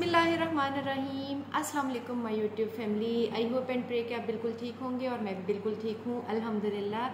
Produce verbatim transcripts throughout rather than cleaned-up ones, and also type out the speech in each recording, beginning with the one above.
बिस्मिल्लाहिर्रहमानिर्रहीम। अस्सलाम वालेकुम my YouTube family. I hope and pray कि आप बिल्कुल ठीक होंगे और मैं भी बिल्कुल ठीक हूँ अल्हम्दुलिल्लाह।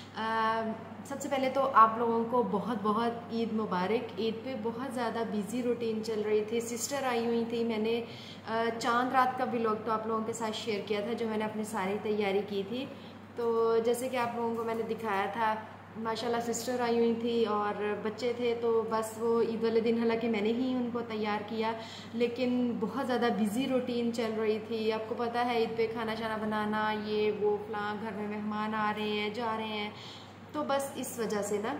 सबसे पहले तो आप लोगों को बहुत बहुत ईद मुबारक। ईद पे बहुत ज़्यादा बिजी रूटीन चल रही थी, सिस्टर आई हुई थी। मैंने चांद रात का व्लॉग तो आप लोगों के साथ शेयर किया था, जो मैंने अपनी सारी तैयारी की थी। तो जैसे कि आप लोगों को मैंने दिखाया था, माशाल्लाह सिस्टर आई हुई थी और बच्चे थे, तो बस वो ईद वाले दिन हालांकि मैंने ही उनको तैयार किया, लेकिन बहुत ज़्यादा बिजी रूटीन चल रही थी। आपको पता है ईद पे खाना शाना बनाना, ये वो फलां, घर में मेहमान आ रहे हैं जा रहे हैं, तो बस इस वजह से ना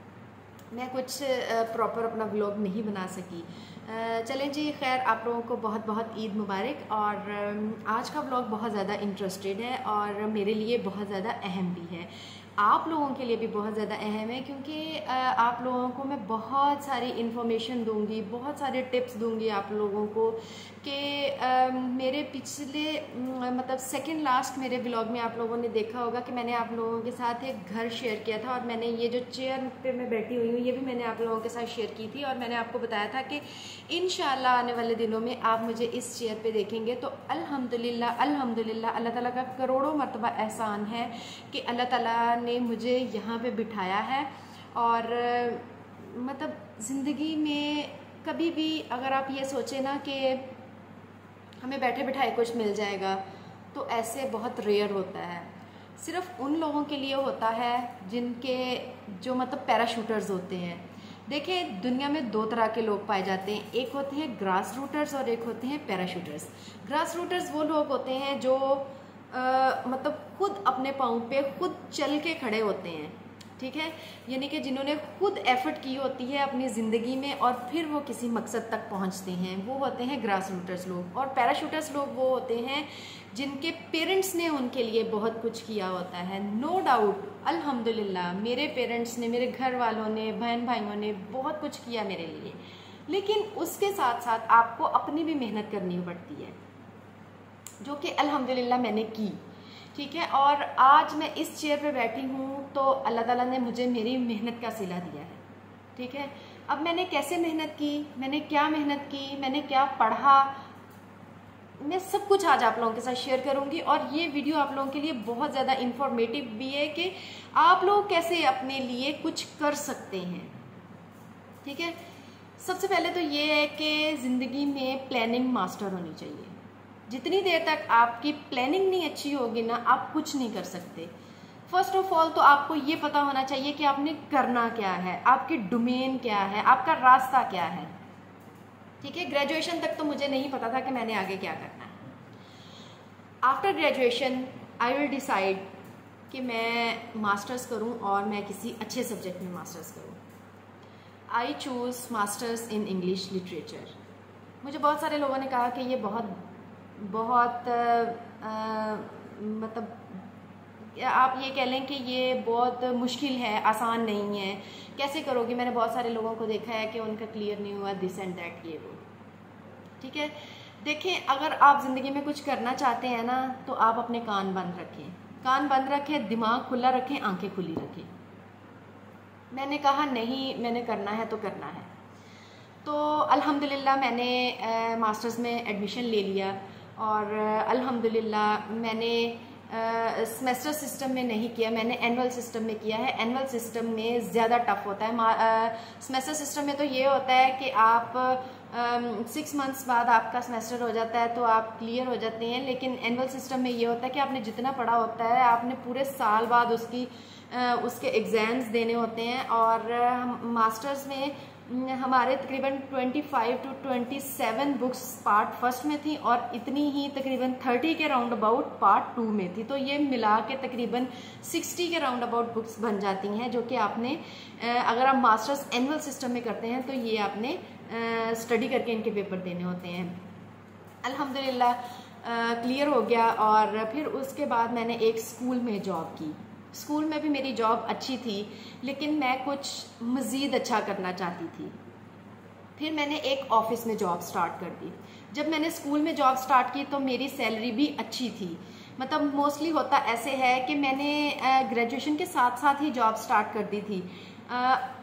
मैं कुछ प्रॉपर अपना व्लॉग नहीं बना सकी। चलें जी, खैर आप लोगों को बहुत बहुत ईद मुबारक। और आज का व्लॉग बहुत ज़्यादा इंटरेस्टेड है और मेरे लिए बहुत ज़्यादा अहम भी है, आप लोगों के लिए भी बहुत ज़्यादा अहम है, क्योंकि आप लोगों को मैं बहुत सारी इन्फॉर्मेशन दूंगी, बहुत सारे टिप्स दूंगी आप लोगों को कि मेरे पिछले मतलब सेकंड लास्ट मेरे ब्लॉग में आप लोगों ने देखा होगा कि मैंने आप लोगों के साथ एक घर शेयर किया था, और मैंने ये जो चेयर पे मैं बैठी हुई हूँ ये भी मैंने आप लोगों के साथ शेयर की थी। और मैंने आपको बताया था कि इंशाल्लाह आने वाले दिनों में आप मुझे इस चेयर पे देखेंगे तो अल्हम्दुलिल्लाह अल्हम्दुलिल्लाह अल्लाह ताला का करोड़ों मरतबा एहसान है कि अल्लाह ताला ने मुझे यहाँ पे बिठाया है। और मतलब ज़िंदगी में कभी भी अगर आप ये सोचें ना कि हमें बैठे बिठाए कुछ मिल जाएगा, तो ऐसे बहुत रेयर होता है। सिर्फ उन लोगों के लिए होता है जिनके जो मतलब पैराशूटर्स होते हैं। देखिए, दुनिया में दो तरह के लोग पाए जाते हैं, एक होते हैं ग्रास रूटर्स और एक होते हैं पैराशूटर्स। ग्रास रूटर्स वो लोग होते हैं जो आ, मतलब खुद अपने पाँव पे खुद चल के खड़े होते हैं, ठीक है, यानी कि जिन्होंने खुद एफर्ट की होती है अपनी ज़िंदगी में और फिर वो किसी मकसद तक पहुंचते हैं, वो होते हैं ग्रास रूटर्स लोग। और पैराशूटर्स लोग वो होते हैं जिनके पेरेंट्स ने उनके लिए बहुत कुछ किया होता है। नो डाउट अल्हम्दुलिल्लाह मेरे पेरेंट्स ने, मेरे घर वालों ने, बहन भाइयों ने बहुत कुछ किया मेरे लिए, लेकिन उसके साथ साथ आपको अपनी भी मेहनत करनी पड़ती है, जो कि अल्हम्दुलिल्लाह मैंने की, ठीक है। और आज मैं इस चेयर पे बैठी हूँ तो अल्लाह ताला ने मुझे मेरी मेहनत का सिला दिया है, ठीक है। अब मैंने कैसे मेहनत की, मैंने क्या मेहनत की, मैंने क्या पढ़ा, मैं सब कुछ आज आप लोगों के साथ शेयर करूंगी। और ये वीडियो आप लोगों के लिए बहुत ज़्यादा इंफॉर्मेटिव भी है कि आप लोग कैसे अपने लिए कुछ कर सकते हैं, ठीक है। सबसे पहले तो ये है कि ज़िंदगी में प्लानिंग मास्टर होनी चाहिए। जितनी देर तक आपकी प्लानिंग नहीं अच्छी होगी ना, आप कुछ नहीं कर सकते। फर्स्ट ऑफ ऑल तो आपको ये पता होना चाहिए कि आपने करना क्या है, आपकी डोमेन क्या है, आपका रास्ता क्या है, ठीक है। ग्रेजुएशन तक तो मुझे नहीं पता था कि मैंने आगे क्या करना है। After graduation I will decide कि मैं मास्टर्स करूं और मैं किसी अच्छे सब्जेक्ट में मास्टर्स करूं। I choose masters in English literature. मुझे बहुत सारे लोगों ने कहा कि ये बहुत बहुत आ, आ, मतलब आप ये कह लें कि ये बहुत मुश्किल है, आसान नहीं है, कैसे करोगी। मैंने बहुत सारे लोगों को देखा है कि उनका क्लियर नहीं हुआ, दिस एंड दैट, ये वो, ठीक है। देखें, अगर आप ज़िंदगी में कुछ करना चाहते हैं ना, तो आप अपने कान बंद रखें, कान बंद रखें, दिमाग खुला रखें, आंखें खुली रखें। मैंने कहा नहीं, मैंने करना है तो करना है। तो अल्हम्दुलिल्लाह मैंने आ, मास्टर्स में एडमिशन ले लिया। और अल्हम्दुलिल्लाह मैंने सेमेस्टर सिस्टम में नहीं किया, मैंने एनुअल सिस्टम में किया है। एनुअल सिस्टम में ज़्यादा टफ होता है। सेमेस्टर सिस्टम में तो ये होता है कि आप सिक्स मंथ्स बाद आपका सेमेस्टर हो जाता है तो आप क्लियर हो जाते हैं, लेकिन एनुअल सिस्टम में ये होता है कि आपने जितना पढ़ा होता है आपने पूरे साल बाद उसकी आ, उसके एग्ज़ाम्स देने होते हैं। और मास्टर्स में हमारे तकरीबन पच्चीस टू सत्ताईस बुक्स पार्ट फर्स्ट में थी और इतनी ही तकरीबन तीस के राउंड अबाउट पार्ट टू में थी। तो ये मिला के तकरीबन साठ के राउंड अबाउट बुक्स बन जाती हैं, जो कि आपने अगर आप मास्टर्स एनुअल सिस्टम में करते हैं तो ये आपने स्टडी करके इनके पेपर देने होते हैं। अल्हम्दुलिल्लाह क्लियर हो गया। और फिर उसके बाद मैंने एक स्कूल में जॉब की। स्कूल में भी मेरी जॉब अच्छी थी, लेकिन मैं कुछ मज़ीद अच्छा करना चाहती थी। फिर मैंने एक ऑफिस में जॉब स्टार्ट कर दी। जब मैंने स्कूल में जॉब स्टार्ट की तो मेरी सैलरी भी अच्छी थी। मतलब मोस्टली होता ऐसे है कि मैंने ग्रेजुएशन के साथ साथ ही जॉब स्टार्ट कर दी थी।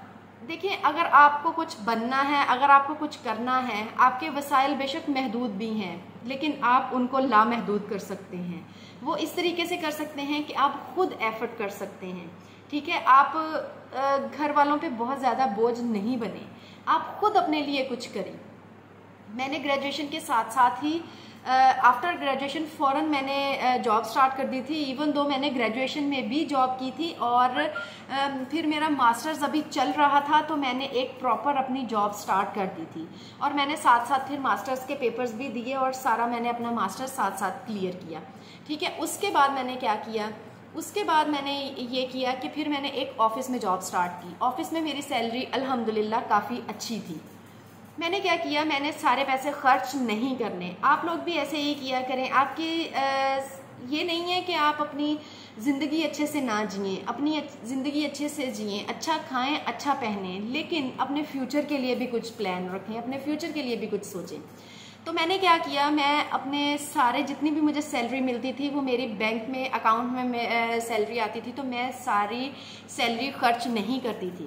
देखिए, अगर आपको कुछ बनना है, अगर आपको कुछ करना है, आपके वसाइल बेशक महदूद भी हैं, लेकिन आप उनको लामहदूद कर सकते हैं। वो इस तरीके से कर सकते हैं कि आप खुद एफर्ट कर सकते हैं। ठीक है, आप घर वालों पे बहुत ज़्यादा बोझ नहीं बने, आप खुद अपने लिए कुछ करें। मैंने ग्रेजुएशन के साथ साथ ही आफ्टर ग्रेजुएशन फ़ौरन मैंने जॉब स्टार्ट कर दी थी। इवन दो मैंने ग्रेजुएशन में भी जॉब की थी और uh, फिर मेरा मास्टर्स अभी चल रहा था, तो मैंने एक प्रॉपर अपनी जॉब स्टार्ट कर दी थी और मैंने साथ साथ फिर मास्टर्स के पेपर्स भी दिए और सारा मैंने अपना मास्टर्स साथ साथ क्लियर किया। ठीक है, उसके बाद मैंने क्या किया, उसके बाद मैंने ये किया कि फिर मैंने एक ऑफ़िस में जॉब स्टार्ट की। ऑफ़िस में मेरी सैलरी अल्हम्दुलिल्लाह काफ़ी अच्छी थी। मैंने क्या किया, मैंने सारे पैसे खर्च नहीं करने। आप लोग भी ऐसे ही किया करें। आपकी ये नहीं है कि आप अपनी ज़िंदगी अच्छे से ना जिएं, अपनी ज़िंदगी अच्छे से जिएं, अच्छा खाएं, अच्छा पहनें, लेकिन अपने फ्यूचर के लिए भी कुछ प्लान रखें, अपने फ्यूचर के लिए भी कुछ सोचें। तो मैंने क्या किया, मैं अपने सारे जितनी भी मुझे सैलरी मिलती थी वो मेरी बैंक में अकाउंट में सैलरी आती थी, तो मैं सारी सैलरी खर्च नहीं करती थी।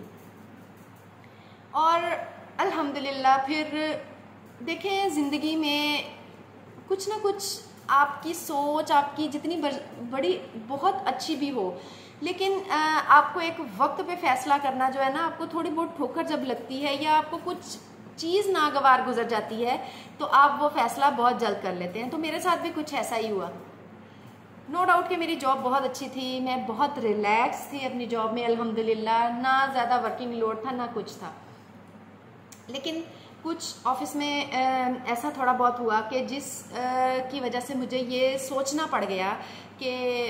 और अल्हम्दुलिल्लाह फिर देखें, ज़िंदगी में कुछ ना कुछ आपकी सोच, आपकी जितनी बड़ी बहुत अच्छी भी हो, लेकिन आपको एक वक्त पे फैसला करना जो है ना, आपको थोड़ी बहुत ठोकर जब लगती है या आपको कुछ चीज़ नागवार गुजर जाती है तो आप वो फैसला बहुत जल्द कर लेते हैं। तो मेरे साथ भी कुछ ऐसा ही हुआ। नो डाउट कि मेरी जॉब बहुत अच्छी थी, मैं बहुत रिलैक्स थी अपनी जॉब में अल्हम्दुलिल्लाह, ना ज़्यादा वर्किंग लोड था ना कुछ था। लेकिन कुछ ऑफिस में ऐसा थोड़ा बहुत हुआ कि जिस की वजह से मुझे ये सोचना पड़ गया कि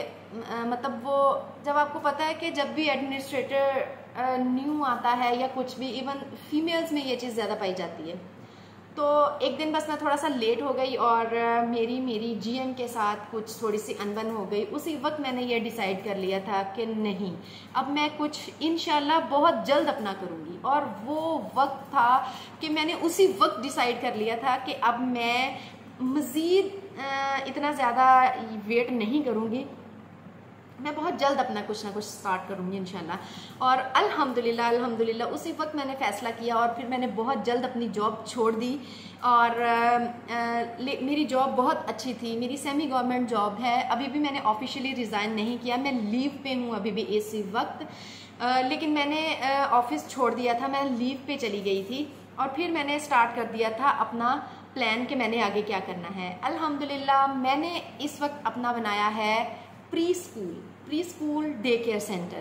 मतलब वो, जब आपको पता है कि जब भी एडमिनिस्ट्रेटर न्यू आता है या कुछ भी, इवन फीमेल्स में ये चीज़ ज़्यादा पाई जाती है। तो एक दिन बस मैं थोड़ा सा लेट हो गई और मेरी मेरी जीएम के साथ कुछ थोड़ी सी अनबन हो गई। उसी वक्त मैंने ये डिसाइड कर लिया था कि नहीं, अब मैं कुछ इंशाल्लाह बहुत जल्द अपना करूँगी। और वो वक्त था कि मैंने उसी वक्त डिसाइड कर लिया था कि अब मैं मज़ीद इतना ज़्यादा वेट नहीं करूँगी, मैं बहुत जल्द अपना कुछ ना कुछ स्टार्ट करूँगी इंशाल्लाह। और अल्हम्दुलिल्लाह अल्हम्दुलिल्लाह उसी वक्त मैंने फ़ैसला किया और फिर मैंने बहुत जल्द अपनी जॉब छोड़ दी। और आ, आ, मेरी जॉब बहुत अच्छी थी, मेरी सेमी गवर्नमेंट जॉब है। अभी भी मैंने ऑफिशियली रिज़ाइन नहीं किया, मैं लीव पे हूँ अभी भी इसी वक्त, आ, लेकिन मैंने ऑफिस छोड़ दिया था, मैं लीव पे चली गई थी। और फिर मैंने स्टार्ट कर दिया था अपना प्लान कि मैंने आगे क्या करना है। अल्हम्दुलिल्लाह मैंने इस वक्त अपना बनाया है pre school pre school day care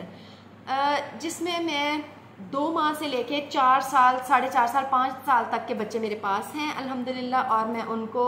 centre, जिसमें मैं दो माह से लेके चार साल साढ़े चार साल पाँच साल तक के बच्चे मेरे पास हैं अल्हम्दुलिल्लाह। और मैं उनको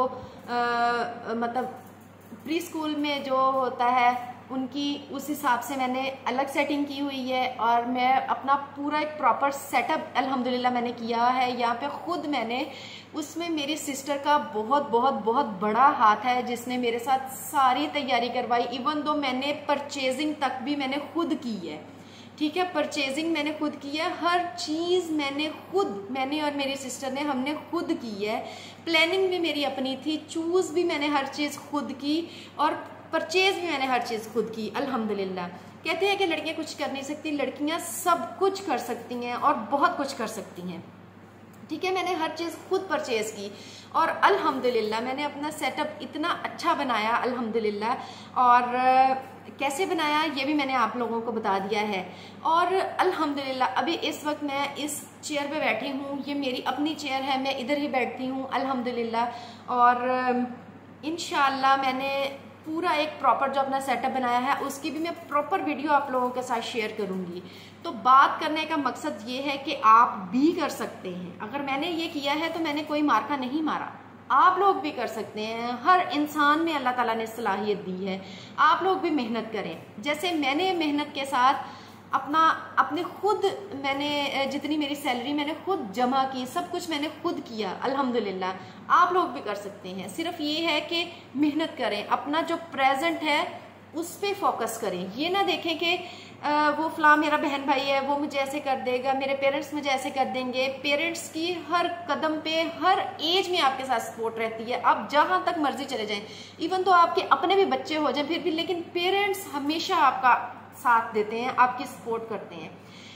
आ, मतलब प्री स्कूल में जो होता है उनकी उस हिसाब से मैंने अलग सेटिंग की हुई है और मैं अपना पूरा एक प्रॉपर सेटअप अल्हम्दुलिल्लाह मैंने किया है। यहाँ पे खुद मैंने, उसमें मेरी सिस्टर का बहुत बहुत बहुत बड़ा हाथ है जिसने मेरे साथ सारी तैयारी करवाई। इवन दो मैंने परचेजिंग तक भी मैंने खुद की है, ठीक है, परचेजिंग मैंने खुद की है, हर चीज़ मैंने खुद, मैंने और मेरी सिस्टर ने हमने खुद की है। प्लानिंग भी मेरी अपनी थी, चूज़ भी मैंने हर चीज़ खुद की और परचेज भी मैंने हर चीज़ खुद की अल्हम्दुलिल्लाह। कहते हैं कि लड़कियां कुछ कर नहीं सकती, लड़कियां सब कुछ कर सकती हैं और बहुत कुछ कर सकती हैं, ठीक है। मैंने हर चीज़ खुद परचेज की और अल्हम्दुलिल्लाह मैंने अपना सेटअप इतना अच्छा बनाया अल्हम्दुलिल्लाह। और कैसे बनाया ये भी मैंने आप लोगों को बता दिया है। और अल्हम्दुलिल्लाह अभी इस वक्त मैं इस चेयर पे बैठी हूँ, ये मेरी अपनी चेयर है, मैं इधर ही बैठती हूँ अल्हम्दुलिल्लाह। और इंशाअल्लाह मैंने पूरा एक प्रॉपर जो अपना सेटअप बनाया है उसकी भी मैं प्रॉपर वीडियो आप लोगों के साथ शेयर करूंगी। तो बात करने का मकसद ये है कि आप भी कर सकते हैं। अगर मैंने ये किया है तो मैंने कोई मार्का नहीं मारा, आप लोग भी कर सकते हैं। हर इंसान में अल्लाह ताला ने सलाहियत दी है, आप लोग भी मेहनत करें। जैसे मैंने मेहनत के साथ अपना अपने खुद मैंने जितनी मेरी सैलरी मैंने खुद जमा की, सब कुछ मैंने खुद किया अल्हम्दुलिल्लाह। आप लोग भी कर सकते हैं। सिर्फ ये है कि मेहनत करें, अपना जो प्रेजेंट है उस पर फोकस करें। ये ना देखें कि वो फला मेरा बहन भाई है वो मुझे ऐसे कर देगा, मेरे पेरेंट्स मुझे ऐसे कर देंगे। पेरेंट्स की हर कदम पे हर एज में आपके साथ सपोर्ट रहती है, आप जहाँ तक मर्जी चले जाएं। इवन तो आपके अपने भी बच्चे हो जाएं फिर भी, लेकिन पेरेंट्स हमेशा आपका साथ देते हैं, आपकी सपोर्ट करते हैं।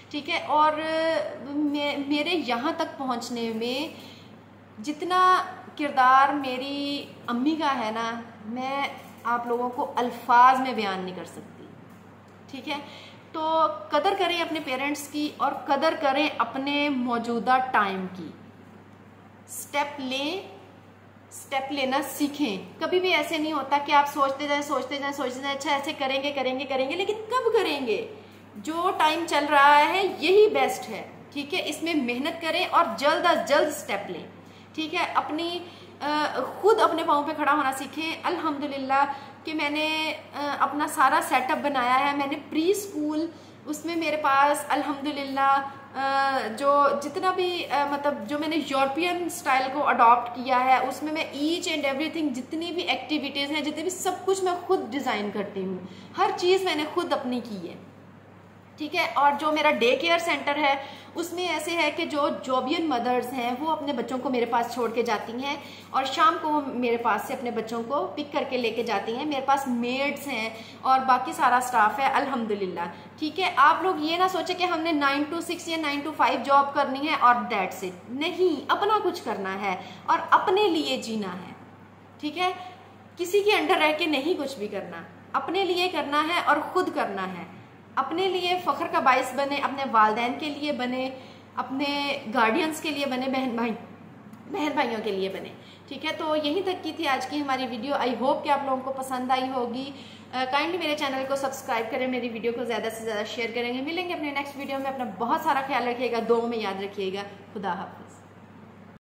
ठीक है। और मे, मेरे यहाँ तक पहुँचने में जितना किरदार मेरी अम्मी का है ना, मैं आप लोगों को अल्फाज में बयान नहीं कर सकती, ठीक है। तो कदर करें अपने पेरेंट्स की और कदर करें अपने मौजूदा टाइम की। स्टेप लें, स्टेप लेना सीखें। कभी भी ऐसे नहीं होता कि आप सोचते जाएं सोचते जाएं सोचते जाएं अच्छा ऐसे करेंगे करेंगे करेंगे, लेकिन कब करेंगे? जो टाइम चल रहा है यही बेस्ट है, ठीक है। इसमें मेहनत करें और जल्द अज जल्द स्टेप लें, ठीक है। अपनी खुद अपने पाँव पे खड़ा होना सीखें। अल्हम्दुलिल्लाह कि मैंने अपना सारा सेटअप बनाया है। मैंने प्री स्कूल, उसमें मेरे पास अल्हम्दुलिल्लाह जो जितना भी मतलब जो मैंने यूरोपियन स्टाइल को अडॉप्ट किया है, उसमें मैं ईच एंड एवरीथिंग, जितनी भी एक्टिविटीज़ हैं, जितने भी सब कुछ मैं खुद डिज़ाइन करती हूँ। हर चीज़ मैंने खुद अपनी की है, ठीक है। और जो मेरा डे केयर सेंटर है उसमें ऐसे है कि जो जॉबियन मदर्स हैं वो अपने बच्चों को मेरे पास छोड़ के जाती हैं और शाम को मेरे पास से अपने बच्चों को पिक करके लेके जाती हैं। मेरे पास मेड्स हैं और बाकी सारा स्टाफ है अल्हम्दुलिल्लाह, ठीक है। आप लोग ये ना सोचे कि हमने नाइन टू सिक्स या नाइन टू फाइव जॉब करनी है और दैट्स इट। नहीं, अपना कुछ करना है और अपने लिए जीना है, ठीक है। किसी के अंडर रह के नहीं कुछ भी करना, अपने लिए करना है और खुद करना है। अपने लिए फ़ख्र का बाइस बने, अपने वालिदैन के लिए बने, अपने गार्डियंस के लिए बने, बहन भाई बहन भाइयों के लिए बने, ठीक है। तो यहीं तक की थी आज की हमारी वीडियो। आई होप कि आप लोगों को पसंद आई होगी। काइंडली uh, मेरे चैनल को सब्सक्राइब करें, मेरी वीडियो को ज़्यादा से ज़्यादा शेयर करेंगे। मिलेंगे अपने नेक्स्ट वीडियो में। अपना बहुत सारा ख्याल रखिएगा, दुआओं में याद रखिएगा। खुदा हाफ़िज़।